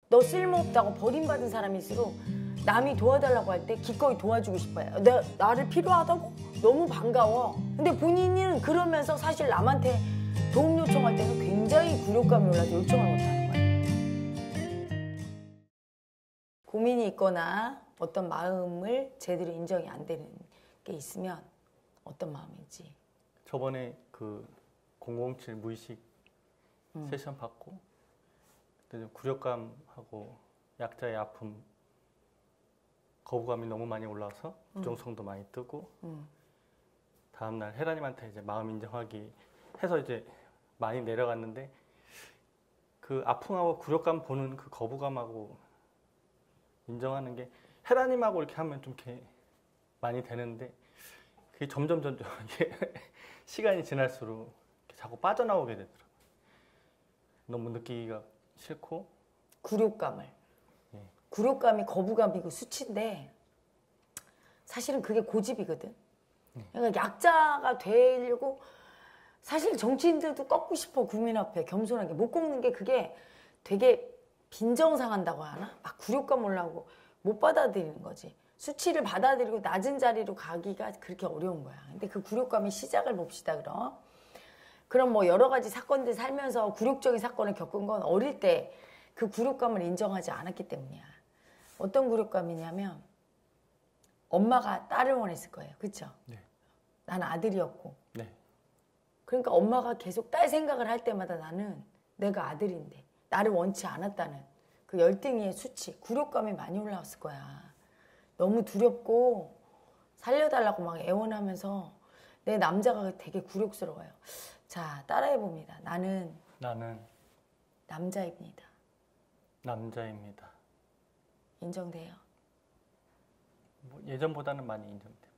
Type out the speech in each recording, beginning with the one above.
너 쓸모없다고 버림받은 사람일수록 남이 도와달라고 할 때 기꺼이 도와주고 싶어요. 나를 필요하다고? 너무 반가워. 근데 본인은 그러면서 사실 남한테 도움 요청할 때는 굉장히 굴욕감이 올라서 요청을 못하는 거예요. 고민이 있거나 어떤 마음을 제대로 인정이 안 되는 게 있으면 어떤 마음인지. 저번에 그 007 무의식 세션 받고 그때 좀 굴욕감하고 약자의 아픔, 거부감이 너무 많이 올라와서 부정성도 많이 뜨고 다음날 혜라님한테 이제 마음 인정하기 해서 이제 많이 내려갔는데 그 아픔하고 굴욕감 보는 그 거부감하고 인정하는 게 혜라님하고 이렇게 하면 좀 이렇게 많이 되는데 그게 점점 이게 시간이 지날수록 자꾸 빠져나오게 되더라고요. 너무 느끼기가 싫고 굴욕감을. 예. 굴욕감이 거부감이고 수치인데 사실은 그게 고집이거든. 그러니까 약자가 되려고 사실 정치인들도 꺾고 싶어. 국민 앞에 겸손하게 못 꺾는 게 그게 되게 빈정상한다고 하나? 막 굴욕감 올라오고 못 받아들이는 거지. 수치를 받아들이고 낮은 자리로 가기가 그렇게 어려운 거야. 근데 그 굴욕감의 시작을 봅시다. 그럼 뭐 여러 가지 사건들 살면서 굴욕적인 사건을 겪은 건 어릴 때 그 굴욕감을 인정하지 않았기 때문이야. 어떤 굴욕감이냐면 엄마가 딸을 원했을 거예요. 그렇죠? 네. 난 아들이었고. 네. 그러니까 엄마가 계속 딸 생각을 할 때마다 나는 내가 아들인데 나를 원치 않았다는 그 열등의 수치, 굴욕감이 많이 올라왔을 거야. 너무 두렵고 살려달라고 막 애원하면서 내 남자가 되게 굴욕스러워요. 자, 따라해봅니다. 나는 남자입니다. 남자입니다. 인정돼요? 뭐 예전보다는 많이 인정됩니다.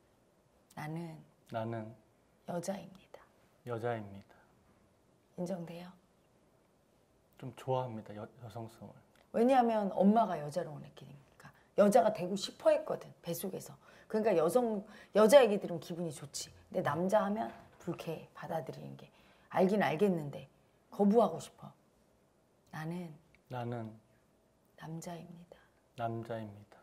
나는 여자입니다. 여자입니다. 인정돼요? 좀 좋아합니다. 여성성을. 왜냐하면 엄마가 여자를 원했으니까. 여자가 되고 싶어 했거든. 뱃속에서. 그러니까 여자 얘기들은 기분이 좋지. 근데 남자 하면 불쾌해. 받아들이는 게. 알긴 알겠는데 거부하고 싶어. 나는 남자입니다. 남자입니다.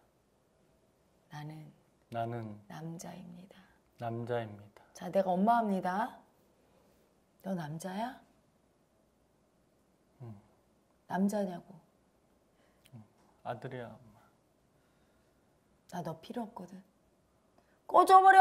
나는 남자입니다. 남자입니다. 자, 내가 엄마입니다. 너 남자야? 남자냐고. 아들이야, 엄마. 나 너 필요 없거든. 꺼져버려!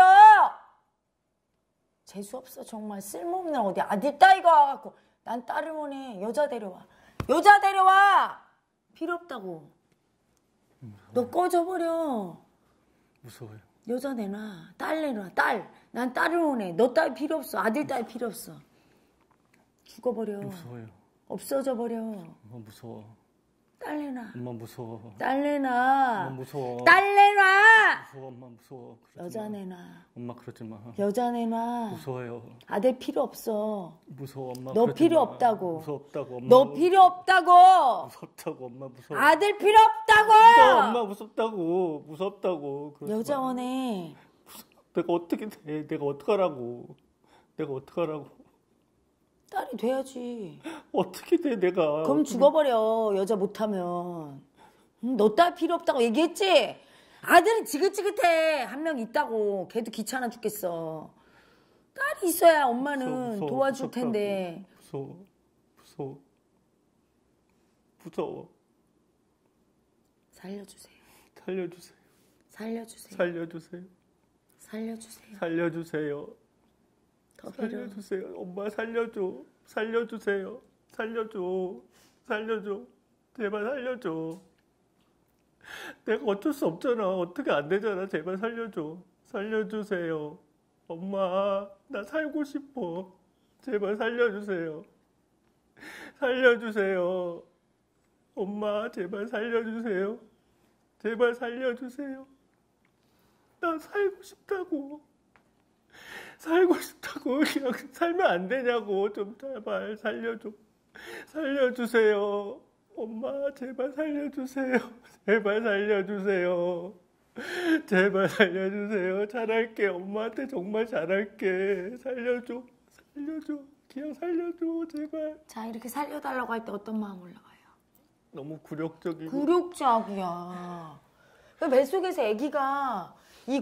재수없어. 정말 쓸모없는 어디 아들 따위가 와갖고 난 딸을 원해. 여자 데려와. 여자 데려와! 필요 없다고. 너 꺼져버려. 무서워요. 여자 내놔. 딸 내놔. 딸. 난 딸을 원해. 너 딸 필요 없어. 아들 딸 필요 없어. 죽어버려. 무서워요. 없어져 버려. 엄마 무서워. 딸 내놔. 엄마 무서워. 딸 내놔. 엄마 무서워. 딸 내놔. 무서워, 엄마 무서워. 여자 마. 내놔. 엄마 그러지 마. 여자 내놔. 무서워요. 아들 필요 없어. 무서워, 엄마. 너 필요 마. 없다고. 무섭다고, 엄마. 너 필요 없다고. 무섭다고, 엄마 무서워. 아들 필요 없다고. 무서워, 엄마 무섭다고. 무섭다고. 여자 원해. 내가 어떻게 돼? 내가 어떡하라고? 내가 어떡하라고? 딸이 돼야지. 어떻게 돼, 내가? 그럼 죽어버려. 여자 못하면. 너 딸 필요 없다고 얘기했지? 아들은 지긋지긋해. 한 명 있다고. 걔도 귀찮아 죽겠어. 딸이 있어야 엄마는 무서워, 도와줄 무섭다고. 텐데. 무서워. 살려주세요. 살려주세요. 살려주세요. 살려주세요. 살려주세요. 살려주세요. 더 빌어. 살려주세요. 엄마 살려줘. 살려주세요. 살려줘. 제발 살려줘. 내가 어쩔 수 없잖아. 어떻게 안 되잖아. 제발 살려줘. 살려주세요. 엄마, 나 살고 싶어. 제발 살려주세요. 살려주세요. 엄마, 제발 살려주세요. 제발 살려주세요. 나 살고 싶다고. 그냥 살면 안 되냐고. 좀 제발 살려줘. 살려주세요. 엄마, 제발 살려주세요. 제발 살려주세요. 제발 살려주세요. 잘할게. 엄마한테 정말 잘할게. 살려줘. 그냥 살려줘. 제발. 자, 이렇게 살려달라고 할 때 어떤 마음 올라가요? 너무 굴욕적이고. 굴욕적이야. 그 뱃속에서 아기가 이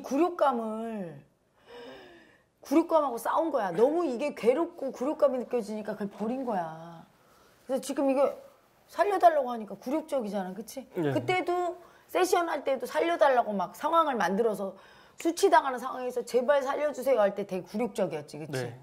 굴욕감하고 싸운 거야. 너무 이게 괴롭고 굴욕감이 느껴지니까 그걸 버린 거야. 그래서 지금 이게 살려달라고 하니까 굴욕적이잖아. 그치? 네. 그때도 세션 할 때도 살려달라고 막 상황을 만들어서 수치당하는 상황에서 제발 살려주세요 할 때 되게 굴욕적이었지. 그치? 네.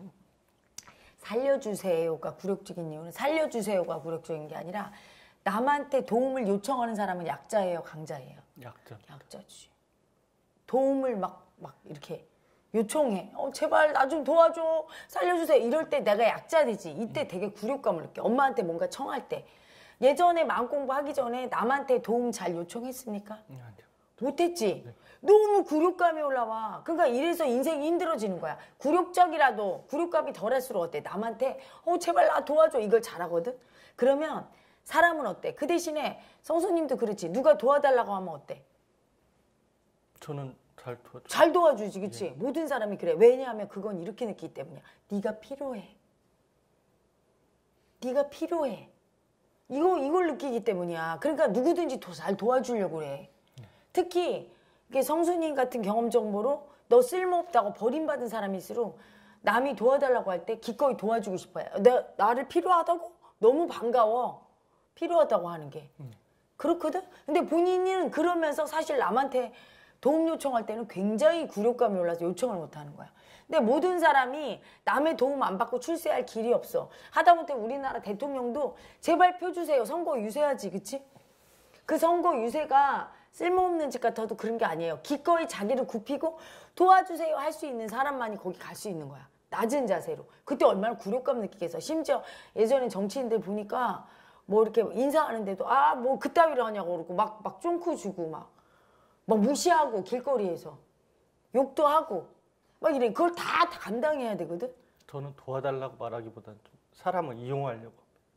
살려주세요가 굴욕적인 이유는 살려주세요가 굴욕적인 게 아니라 남한테 도움을 요청하는 사람은 약자예요, 강자예요? 약자. 약자지. 도움을 막 이렇게 요청해. 제발 나 좀 도와줘. 살려주세요. 이럴 때 내가 약자 되지. 이때 되게 굴욕감을 느껴. 엄마한테 뭔가 청할 때. 예전에 마음 공부하기 전에 남한테 도움 잘 요청했습니까? 아니요. 못했지. 네. 너무 굴욕감이 올라와. 그러니까 이래서 인생이 힘들어지는 거야. 굴욕적이라도 굴욕감이 덜할수록 어때? 남한테 제발 나 도와줘. 이걸 잘하거든. 그러면 사람은 어때? 그 대신에 성수님도 그렇지. 누가 도와달라고 하면 어때? 저는 잘 도와줘. 잘 도와주지, 그치? 모든 사람이 그래. 왜냐하면 그건 이렇게 느끼기 때문이야. 네가 필요해. 네가 필요해. 이걸 느끼기 때문이야. 그러니까 누구든지 더 잘 도와주려고 그래. 특히 이게 성수님 같은 경험 정보로 너 쓸모없다고 버림받은 사람일수록 남이 도와달라고 할 때 기꺼이 도와주고 싶어요. 나를 필요하다고? 너무 반가워. 필요하다고 하는 게. 그렇거든? 근데 본인은 그러면서 사실 남한테 도움 요청할 때는 굉장히 굴욕감이 올라서 요청을 못 하는 거야. 근데 모든 사람이 남의 도움 안 받고 출세할 길이 없어. 하다못해 우리나라 대통령도 제발 펴주세요. 선거 유세하지, 그치? 그 선거 유세가 쓸모없는 짓 같아도 그런 게 아니에요. 기꺼이 자기를 굽히고 도와주세요 할 수 있는 사람만이 거기 갈 수 있는 거야. 낮은 자세로. 그때 얼마나 굴욕감 느끼겠어. 심지어 예전에 정치인들 보니까 뭐 이렇게 인사하는데도 뭐 그따위로 하냐고 그러고 막 쫑크 주고 막 무시하고 길거리에서 욕도 하고 막 이래. 그걸 다 감당해야 되거든. 저는 도와달라고 말하기보다는 좀 사람을 이용하려고.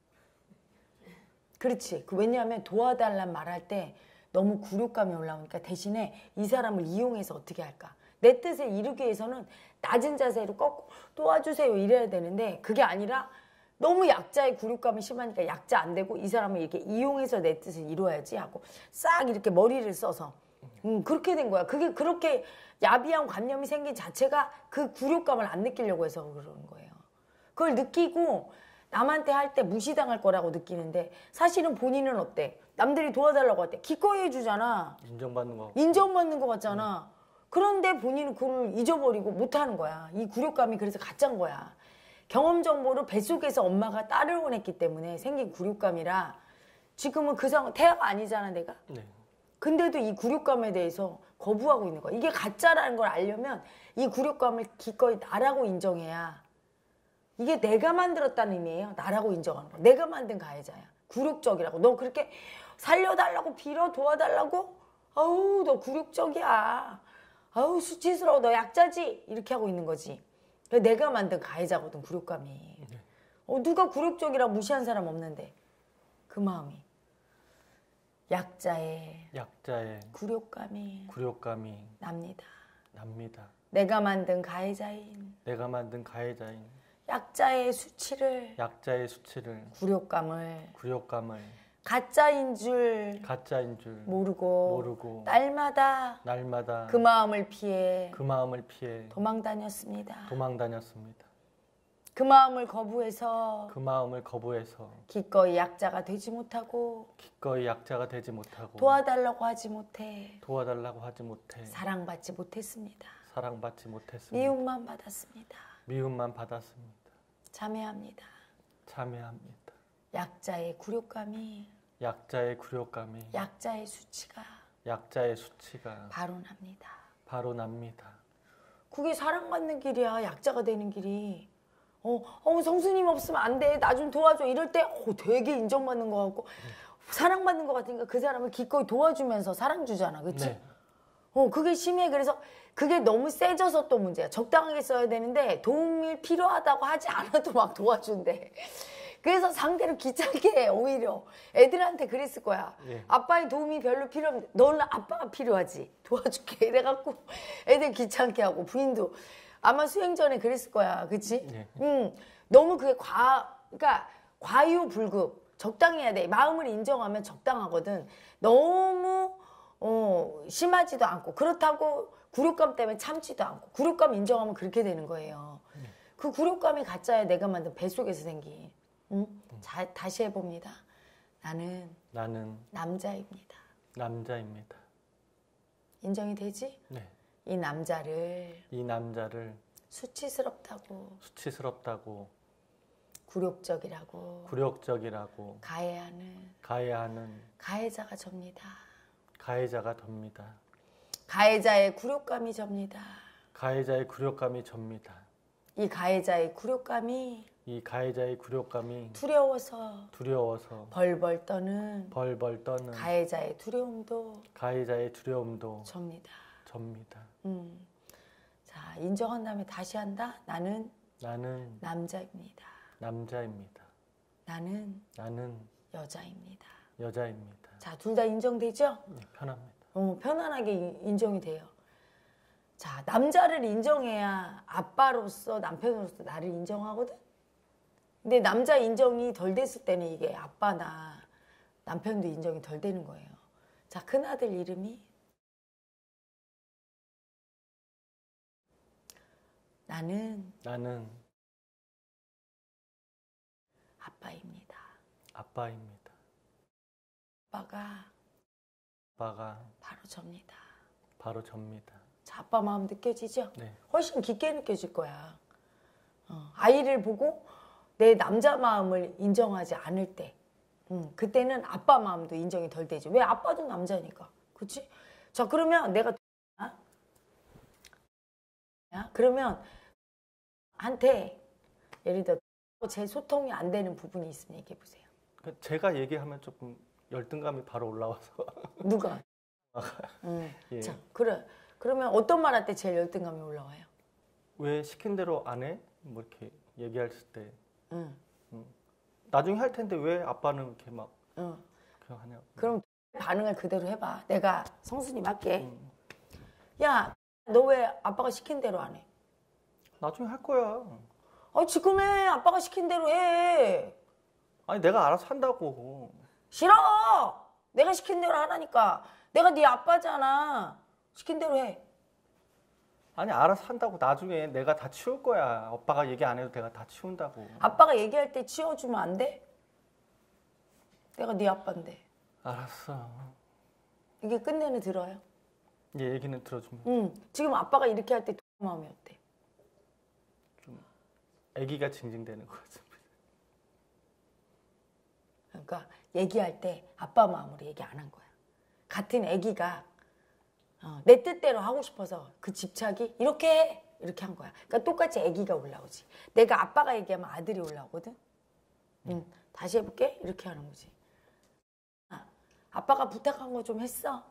그렇지. 왜냐하면 도와달란 말할 때 너무 굴욕감이 올라오니까 대신에 이 사람을 이용해서 어떻게 할까? 내 뜻을 이루기 위해서는 낮은 자세로 꺾고 도와주세요 이래야 되는데 그게 아니라 너무 약자의 굴욕감이 심하니까 약자 안 되고 이 사람을 이렇게 이용해서 내 뜻을 이루어야지 하고 싹 이렇게 머리를 써서 그렇게 된 거야. 그게 그렇게 야비한 관념이 생긴 자체가 그 굴욕감을 안 느끼려고 해서 그러는 거예요. 그걸 느끼고 남한테 할 때 무시당할 거라고 느끼는데 사실은 본인은 어때? 남들이 도와달라고 할 때 기꺼이 해주잖아. 인정받는 거. 인정받는 거 같잖아. 그런데 본인은 그걸 잊어버리고 못하는 거야. 이 굴욕감이 그래서 가짜인 거야. 경험 정보를 뱃속에서 엄마가 딸을 원했기 때문에 생긴 굴욕감이라 지금은 그 상황 태아가 아니잖아 내가. 네. 근데도 이 굴욕감에 대해서 거부하고 있는 거야. 이게 가짜라는 걸 알려면 이 굴욕감을 기꺼이 나라고 인정해야 이게 내가 만들었다는 의미예요. 나라고 인정하는 거. 내가 만든 가해자야. 굴욕적이라고. 너 그렇게 살려달라고 빌어 도와달라고? 아우 너 굴욕적이야. 아우 수치스러워. 너 약자지. 이렇게 하고 있는 거지. 내가 만든 가해자거든 굴욕감이. 누가 굴욕적이라고 무시한 사람 없는데 그 마음이. 약자의 굴욕감이 납니다. 내가 만든 가해자인 약자의 수치를 굴욕감을 가짜인 줄 모르고 날마다 그 마음을 피해 도망 다녔습니다. 그 마음을 거부해서 기꺼이 약자가 되지 못하고 도와달라고 하지 못해 사랑받지 못했습니다. 미움만 받았습니다. 참회합니다. 약자의 굴욕감이 약자의 수치가 바로 납니다. 그게 사랑받는 길이야. 약자가 되는 길이. 성수님 없으면 안 돼. 나 좀 도와줘. 이럴 때 되게 인정받는 것 같고 사랑받는 것 같으니까 그 사람을 기꺼이 도와주면서 사랑 주잖아. 그치? 네. 그게 심해. 그래서 그게 너무 세져서 또 문제야. 적당하게 써야 되는데 도움이 필요하다고 하지 않아도 막 도와준대. 그래서 상대를 귀찮게 해. 오히려 애들한테 그랬을 거야. 예. 아빠의 도움이 별로 필요 없는데 너는 아빠가 필요하지. 도와줄게. 이래갖고 애들 귀찮게 하고 부인도 아마 수행 전에 그랬을 거야. 그치? 네. 너무 그게 그러니까 과유불급. 적당히 해야 돼. 마음을 인정하면 적당하거든. 너무 심하지도 않고 그렇다고 굴욕감 때문에 참지도 않고 굴욕감 인정하면 그렇게 되는 거예요. 그 굴욕감이 가짜야. 내가 만든 뱃속에서 생긴. 응? 자, 다시 해봅니다. 나는 남자입니다. 남자입니다. 인정이 되지? 네. 이 남자를 수치스럽다고 굴욕적이라고 가해하는 가해자가 접니다. 가해자의 굴욕감이 접니다. 이 가해자의 굴욕감이 두려워서 벌벌 떠는 가해자의 두려움도 접니다. 자, 인정한 다음에 다시 한다. 나는 남자입니다. 나는 여자입니다. 자, 둘 다 인정되죠? 네, 편합니다. 편안하게 인정이 돼요. 자, 남자를 인정해야 아빠로서 남편으로서 나를 인정하거든. 근데 남자 인정이 덜 됐을 때는 이게 아빠나 남편도 인정이 덜 되는 거예요. 자, 큰아들 이름이 나는 아빠입니다. 아빠가 바로 접니다. 자, 아빠 마음 느껴지죠? 네. 훨씬 깊게 느껴질 거야. 아이를 보고 내 남자 마음을 인정하지 않을 때, 그때는 아빠 마음도 인정이 덜 되죠. 왜? 아빠도 남자니까. 그렇지? 자, 그러면 내가 그러면 한테 예를 들어 제 소통이 안 되는 부분이 있으면 얘기해 보세요. 제가 얘기하면 조금 열등감이 바로 올라와서. 누가? 예. 자, 그래. 그러면 어떤 말 할 때 제일 열등감이 올라와요? 왜 시킨 대로 안 해? 뭐 이렇게 얘기할 때. 나중에 할 텐데 왜 아빠는 이렇게 막 그냥 하냐고. 그럼 반응을 그대로 해봐. 내가 성순이 맞게. 야, 너 왜 아빠가 시킨 대로 안 해? 나중에 할 거야. 지금 해. 아빠가 시킨 대로 해. 아니 내가 알아서 한다고. 싫어. 내가 시킨 대로 하라니까. 내가 네 아빠잖아. 시킨 대로 해. 아니 알아서 한다고. 나중에 내가 다 치울 거야. 오빠가 얘기 안 해도 내가 다 치운다고. 아빠가 얘기할 때 치워주면 안 돼? 내가 네 아빠인데. 알았어. 이게 끝내는 들어요? 얘 얘기는 들어주면. 지금 아빠가 이렇게 할 때 마음이 어때? 좀 아기가 징징대는 것 같습니다. 그러니까 얘기할 때 아빠 마음으로 얘기 안 한 거야. 같은 아기가 내 뜻대로 하고 싶어서 그 집착이 이렇게 해! 이렇게 한 거야. 그러니까 똑같이 아기가 올라오지. 내가 아빠가 얘기하면 아들이 올라오거든. 다시 해볼게. 이렇게 하는 거지. 아빠가 부탁한 거 좀 했어?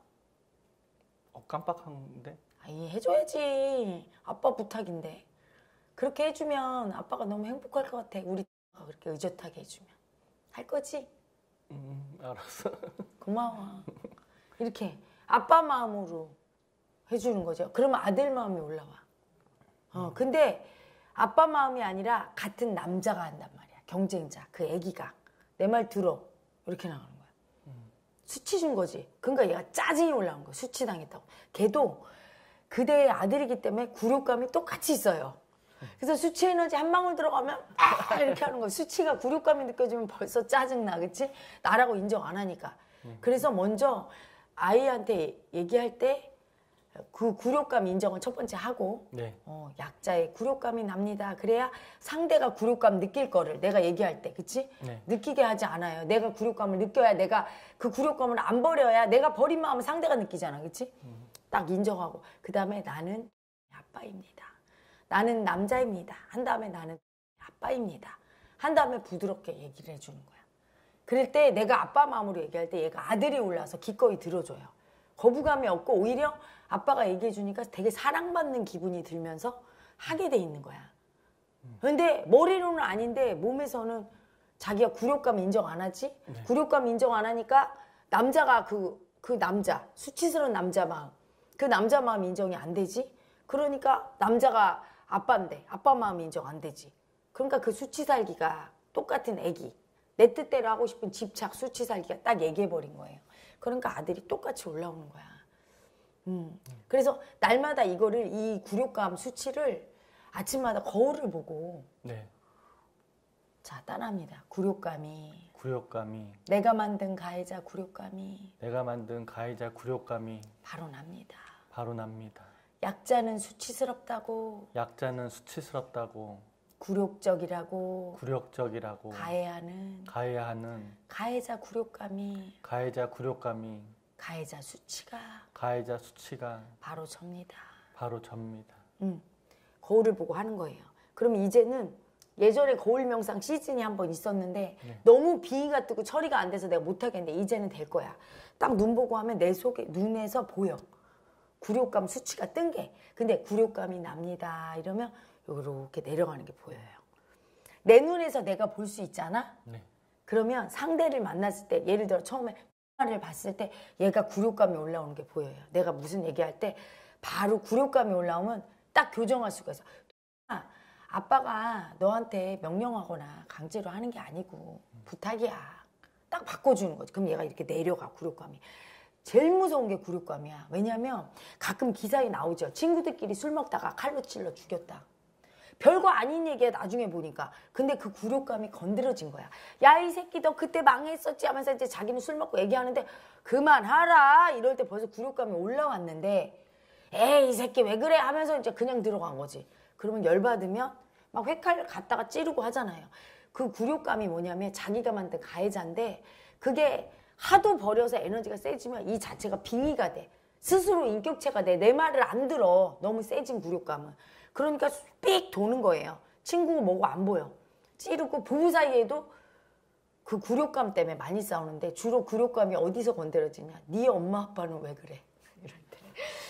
깜빡한데? 해줘야지. 아빠 부탁인데. 그렇게 해주면 아빠가 너무 행복할 것 같아. 우리 그렇게 의젓하게 해주면. 할 거지? 알았어. 고마워. 이렇게 아빠 마음으로 해주는 거죠. 그러면 아들 마음이 올라와. 근데 아빠 마음이 아니라 같은 남자가 한단 말이야. 경쟁자. 그 애기가. 내 말 들어. 이렇게 나가는 거야. 수치 준 거지. 그러니까 얘가 짜증이 올라온 거야. 수치당했다고. 걔도 그대의 아들이기 때문에 굴욕감이 똑같이 있어요. 그래서 수치 에너지 한 방울 들어가면 이렇게 하는 거야. 수치가 굴욕감이 느껴지면 벌써 짜증나. 그치? 나라고 인정 안 하니까. 그래서 먼저 아이한테 얘기할 때 그 굴욕감 인정을 첫 번째 하고 네. 약자의 굴욕감이 납니다. 그래야 상대가 굴욕감 느낄 거를 내가 얘기할 때 그치? 네. 느끼게 하지 않아요. 내가 굴욕감을 느껴야 내가 그 굴욕감을 안 버려야 내가 버린 마음을 상대가 느끼잖아. 그치? 딱 인정하고 그 다음에 나는 아빠입니다. 나는 남자입니다. 한 다음에 나는 아빠입니다. 한 다음에 부드럽게 얘기를 해주는 거야. 그럴 때 내가 아빠 마음으로 얘기할 때 얘가 아들이 올라와서 기꺼이 들어줘요. 거부감이 없고 오히려 아빠가 얘기해 주니까 되게 사랑받는 기분이 들면서 하게 돼 있는 거야. 근데 머리로는 아닌데 몸에서는 자기가 굴욕감 인정 안 하지? 네. 굴욕감 인정 안 하니까 남자가 그 남자, 수치스러운 남자 마음, 그 남자 마음 인정이 안 되지? 그러니까 남자가 아빠인데 아빠 마음 인정 안 되지. 그러니까 그 수치 살기가 똑같은 애기, 내 뜻대로 하고 싶은 집착, 수치 살기가 딱 얘기해버린 거예요. 그러니까 아들이 똑같이 올라오는 거야. 그래서 날마다 이거를, 이 굴욕감, 수치를 아침마다 거울을 보고 네. 자, 따라합니다. 굴욕감이 내가 만든 가해자 굴욕감이 내가 만든 가해자 굴욕감이 바로 납니다. 바로 납니다. 약자는 수치스럽다고, 약자는 수치스럽다고, 굴욕적이라고 가해하는 가해자 굴욕감이 가해자 수치가 바로 접니다. 바로 접니다. 거울을 보고 하는 거예요. 그럼 이제는 예전에 거울 명상 시즌이 한 번 있었는데 네. 너무 비위가 뜨고 처리가 안 돼서 내가 못하겠는데 이제는 될 거야. 딱 눈 보고 하면 내 속에, 눈에서 보여. 굴욕감, 수치가 뜬 게. 근데 굴욕감이 납니다. 이러면 이렇게 내려가는 게 보여요. 내 눈에서 내가 볼 수 있잖아? 네. 그러면 상대를 만났을 때, 예를 들어 처음에 를 봤을 때 얘가 굴욕감이 올라오는 게 보여요. 내가 무슨 얘기할 때 바로 굴욕감이 올라오면 딱 교정할 수가 있어. 아빠가 너한테 명령하거나 강제로 하는 게 아니고 부탁이야. 딱 바꿔주는 거지. 그럼 얘가 이렇게 내려가, 굴욕감이. 제일 무서운 게 굴욕감이야. 왜냐면 가끔 기사에 나오죠. 친구들끼리 술 먹다가 칼로 찔러 죽였다. 별거 아닌 얘기야, 나중에 보니까. 근데 그 굴욕감이 건드려진 거야. 야, 이 새끼 너 그때 망했었지 하면서 이제 자기는 술 먹고 얘기하는데 그만하라 이럴 때 벌써 굴욕감이 올라왔는데, 에이 이 새끼 왜 그래 하면서 이제 그냥 들어간 거지. 그러면 열받으면 막 회칼 갖다가 찌르고 하잖아요. 그 굴욕감이 뭐냐면 자기가 만든 가해자인데, 그게 하도 버려서 에너지가 세지면 이 자체가 빙의가 돼. 스스로 인격체가 돼. 내 말을 안 들어. 너무 세진 굴욕감은. 그러니까 삑 도는 거예요. 친구고 뭐고 안 보여. 찌르고, 부부 사이에도 그 굴욕감 때문에 많이 싸우는데 주로 굴욕감이 어디서 건드려지냐. 네 엄마 아빠는 왜 그래? 이럴 때.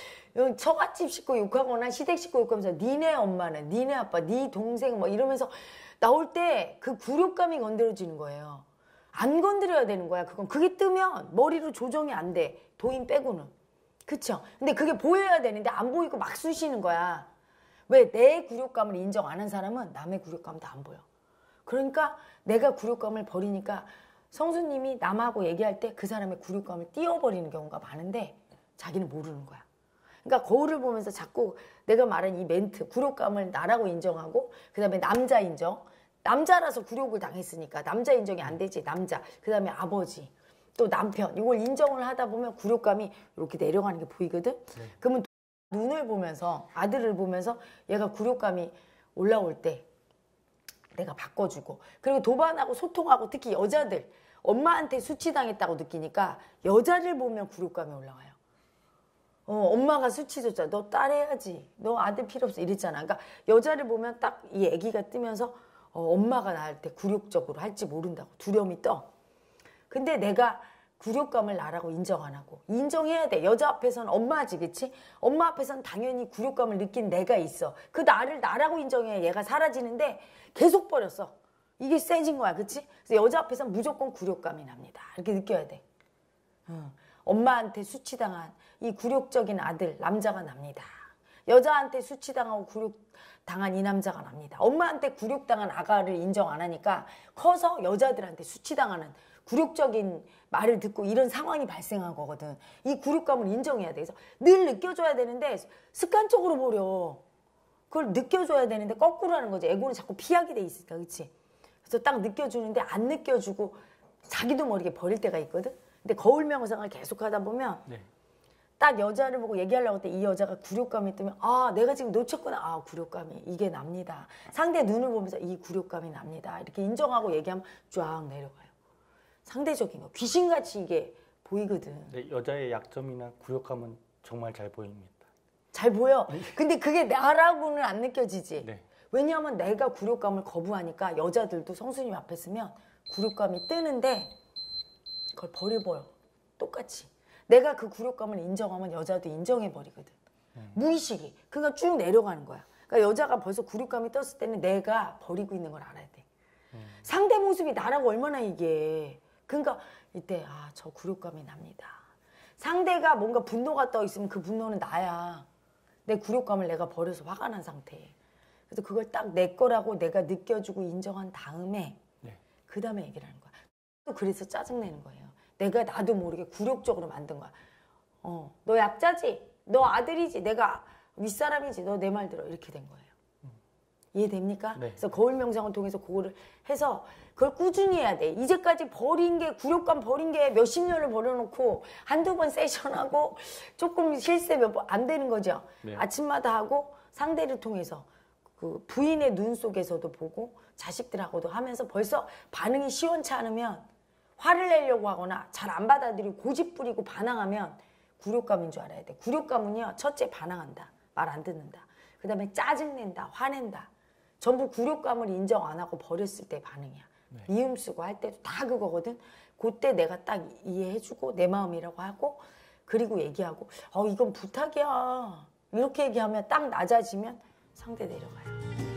처갓집 식구 욕하거나 시댁 식구 욕하면서 니네 엄마는, 니네 아빠, 네 동생 뭐 이러면서 나올 때 그 굴욕감이 건드려지는 거예요. 안 건드려야 되는 거야. 그게 뜨면 머리로 조정이 안 돼. 도인 빼고는. 그쵸? 근데 그게 보여야 되는데 안 보이고 막 쑤시는 거야. 왜? 내 굴욕감을 인정 안 한 사람은 남의 굴욕감도 안 보여. 그러니까 내가 굴욕감을 버리니까 성수님이 남하고 얘기할 때 그 사람의 굴욕감을 띄워버리는 경우가 많은데 자기는 모르는 거야. 그러니까 거울을 보면서 자꾸 내가 말한 이 멘트, 굴욕감을 나라고 인정하고, 그 다음에 남자 인정. 남자라서 굴욕을 당했으니까 남자 인정이 안 되지. 남자. 그 다음에 아버지. 또 남편. 이걸 인정을 하다 보면 굴욕감이 이렇게 내려가는 게 보이거든. 그러면 눈을 보면서, 아들을 보면서 얘가 굴욕감이 올라올 때 내가 바꿔주고, 그리고 도반하고 소통하고, 특히 여자들 엄마한테 수치당했다고 느끼니까 여자를 보면 굴욕감이 올라와요. 엄마가 수치 줬잖아. 너 딸 해야지. 너 아들 필요 없어. 이랬잖아. 그러니까 여자를 보면 딱 이 아기가 뜨면서 엄마가 나한테 굴욕적으로 할지 모른다고 두려움이 떠. 근데 내가 굴욕감을 나라고 인정 안 하고, 인정해야 돼. 여자 앞에서는 엄마지, 그치? 엄마 앞에서는 당연히 굴욕감을 느낀 내가 있어. 그 나를 나라고 인정해야 얘가 사라지는데 계속 버렸어. 이게 세진 거야, 그치? 그래서 여자 앞에서는 무조건 굴욕감이 납니다. 이렇게 느껴야 돼. 엄마한테 수치당한 이 굴욕적인 아들, 남자가 납니다. 여자한테 수치당하고 굴욕당한 이 남자가 납니다. 엄마한테 굴욕당한 아가를 인정 안 하니까 커서 여자들한테 수치당하는 굴욕적인 말을 듣고 이런 상황이 발생한 거거든. 이 굴욕감을 인정해야 돼. 그래서 늘 느껴줘야 되는데 습관적으로 버려. 그걸 느껴줘야 되는데 거꾸로 하는 거지. 에고는 자꾸 피하게 돼 있으니까, 그치? 그래서 딱 느껴주는데 안 느껴주고 자기도 모르게 버릴 때가 있거든. 근데 거울 명상을 계속 하다 보면 딱 여자를 보고 얘기하려고 할 때 이 여자가 굴욕감이 뜨면, 아, 내가 지금 놓쳤구나. 아, 굴욕감이 이게 납니다. 상대 눈을 보면서 이 굴욕감이 납니다. 이렇게 인정하고 얘기하면 쫙 내려가요. 상대적인 거. 귀신같이 이게 보이거든. 네, 여자의 약점이나 굴욕감은 정말 잘 보입니다. 잘 보여. 근데 그게 나라고는 안 느껴지지. 네. 왜냐하면 내가 굴욕감을 거부하니까 여자들도 성수님 앞에 서면 굴욕감이 뜨는데 그걸 버려버려. 똑같이. 내가 그 굴욕감을 인정하면 여자도 인정해버리거든. 무의식이. 그러니까 쭉 내려가는 거야. 그러니까 여자가 벌써 굴욕감이 떴을 때는 내가 버리고 있는 걸 알아야 돼. 상대 모습이 나라고 얼마나 이게. 그러니까 이때 저 굴욕감이 납니다. 상대가 뭔가 분노가 떠 있으면 그 분노는 나야. 내 굴욕감을 내가 버려서 화가 난 상태에. 그래서 그걸 딱 내 거라고 내가 느껴주고 인정한 다음에 그 다음에 얘기를 하는 거야. 그래서 짜증내는 거예요. 내가 나도 모르게 굴욕적으로 만든 거야. 너 약자지? 너 아들이지? 내가 윗사람이지? 너 내 말 들어. 이렇게 된 거예요. 이해됩니까? 네. 그래서 거울 명상을 통해서 그거를 해서 그걸 꾸준히 해야 돼. 이제까지 버린 게, 굴욕감 버린 게 몇십 년을 버려놓고 한두 번 세션하고 조금 실세 몇 번 안 되는 거죠. 네. 아침마다 하고 상대를 통해서 그 부인의 눈 속에서도 보고 자식들하고도 하면서 벌써 반응이 시원치 않으면 화를 내려고 하거나 잘 안 받아들이고 고집 부리고 반항하면 굴욕감인 줄 알아야 돼. 굴욕감은요, 첫째 반항한다. 말 안 듣는다. 그 다음에 짜증낸다. 화낸다. 전부 굴욕감을 인정 안 하고 버렸을 때 반응이야. 네. 미움 쓰고 할 때도 다 그거거든. 그때 내가 딱 이해해주고 내 마음이라고 하고 그리고 얘기하고 이건 부탁이야. 이렇게 얘기하면 딱 낮아지면 상대 내려가요.